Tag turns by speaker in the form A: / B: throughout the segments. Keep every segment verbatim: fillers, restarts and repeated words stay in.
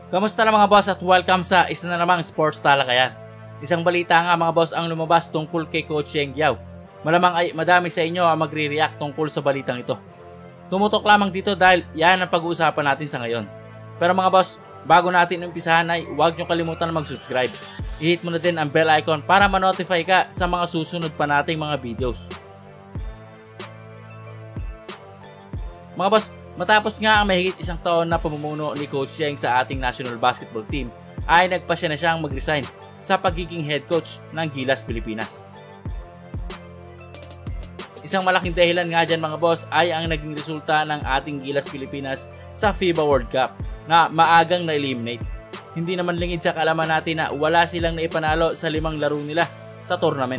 A: Kamusta na mga boss at welcome sa isa na namang sports talakayan. Isang balita nga mga boss ang lumabas tungkol kay Coach Yeng Guiao. Malamang ay madami sa inyo ang magre-react tungkol sa balitang ito. Tumutok lamang dito dahil yan ang pag-uusapan natin sa ngayon. Pero mga boss, bago natin umpisahan ay huwag nyo kalimutan na mag-subscribe. I-hit mo na din ang bell icon para ma-notify ka sa mga susunod pa nating mga videos. Mga boss, matapos nga ang mahigit isang taon na pamumuno ni Coach Yeng sa ating national basketball team, ay nagpasya na siyang mag-resign sa pagiging head coach ng Gilas Pilipinas. Isang malaking dahilan nga dyan mga boss ay ang naging resulta ng ating Gilas Pilipinas sa FIBA World Cup na maagang na-eliminate. Hindi naman lingid sa kaalaman natin na wala silang naipanalo sa limang laro nila sa tournament.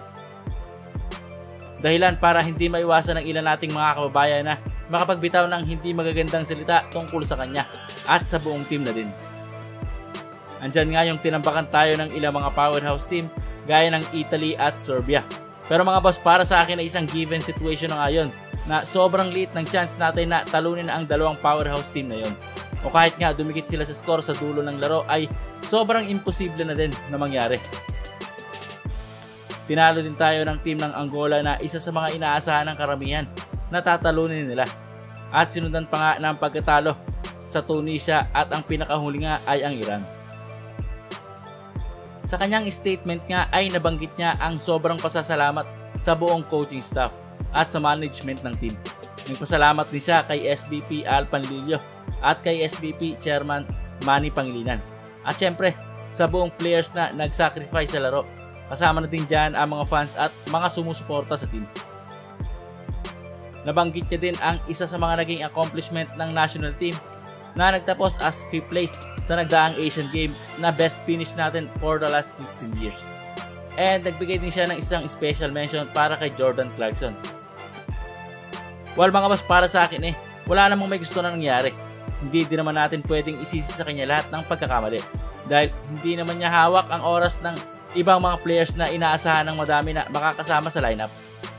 A: Dahilan para hindi maiwasan ng ilan nating mga kababayan na makapagbitaw ng hindi magagandang salita tungkol sa kanya at sa buong team na din. Andyan nga yung tinambakan tayo ng ilang mga powerhouse team gaya ng Italy at Serbia. Pero mga boss, para sa akin ay isang given situation na ngayon na sobrang liit ng chance natin na talunin ang dalawang powerhouse team na yon. O kahit nga dumikit sila sa score sa dulo ng laro ay sobrang imposible na din na mangyari. Tinalo din tayo ng team ng Angola na isa sa mga inaasahan ng karamihan na tatalunin nila. At sinundan pa nga ng pagkatalo sa Tunisia at ang pinakahuli nga ay ang Iran. Sa kanyang statement nga ay nabanggit niya ang sobrang pasasalamat sa buong coaching staff at sa management ng team. Nagpasalamat din siya kay S V P Al Panlilio at kay S V P Chairman Manny Pangilinan. At syempre sa buong players na nag-sacrifice sa laro. Kasama na din dyan ang mga fans at mga sumusuporta sa team. Nabanggit niya din ang isa sa mga naging accomplishment ng national team na nagtapos as fifth place sa nagdaang Asian Game na best finish natin for the last sixteen years. And nagbigay din siya ng isang special mention para kay Jordan Clarkson. Well mga boss, para sa akin eh, wala namang may gusto na nangyari. Hindi din naman natin pwedeng isisi sa kanya lahat ng pagkakamali. Dahil hindi naman niya hawak ang oras ng ibang mga players na inaasahan ng madami na makakasama sa lineup.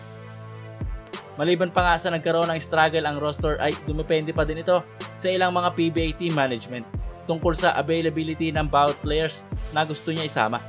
A: Maliban pa nga sa nagkaroon ng struggle ang roster ay dumepende pa din ito sa ilang mga P B A team management tungkol sa availability ng bawat players na gusto niya isama.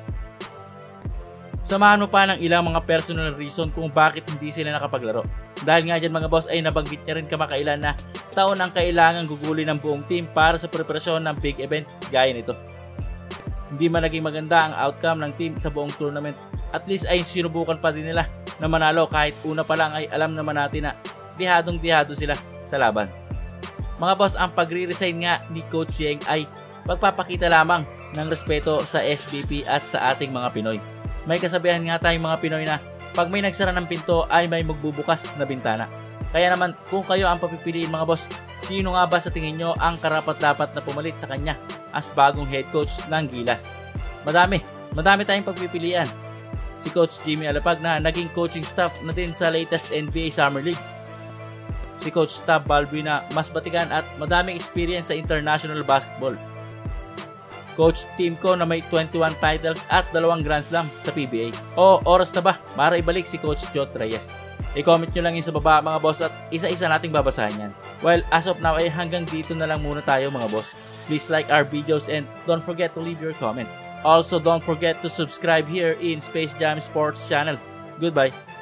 A: Samahan mo pa ng ilang mga personal reason kung bakit hindi sila nakapaglaro. Dahil nga dyan mga boss ay nabanggit niya rin kamakailan na taon ang kailangan gugulin ng buong team para sa preparasyon ng big event gaya nito. Hindi man naging maganda ang outcome ng team sa buong tournament, at least ay sinubukan pa din nila na manalo kahit una pa lang ay alam naman natin na dihadong dihado sila sa laban. Mga boss, ang pagre-resign nga ni Coach Yeng ay pagpapakita lamang ng respeto sa S B P at sa ating mga Pinoy. May kasabihan nga tayong mga Pinoy na pag may nagsara ng pinto ay may magbubukas na bintana. Kaya naman kung kayo ang papipiliin mga boss, sino nga ba sa tingin nyo ang karapat-dapat na pumalit sa kanya as bagong head coach ng Gilas? Madami, madami tayong pagpipilian. Si Coach Jimmy Alapag na naging coaching staff na din sa latest N B A Summer League. Si Coach Tab Balbi na mas batikan at madaming experience sa international basketball. Coach Timko na may twenty-one titles at dalawang Grand Slam sa P B A. O oras na ba para ibalik si Coach Jot Reyes? I-comment nyo lang yun sa baba mga boss at isa-isa nating babasahin yan. Well, as of now ay hanggang dito na lang muna tayo mga boss. Please like our videos and don't forget to leave your comments. Also, don't forget to subscribe here in Space Jam Sports channel. Goodbye!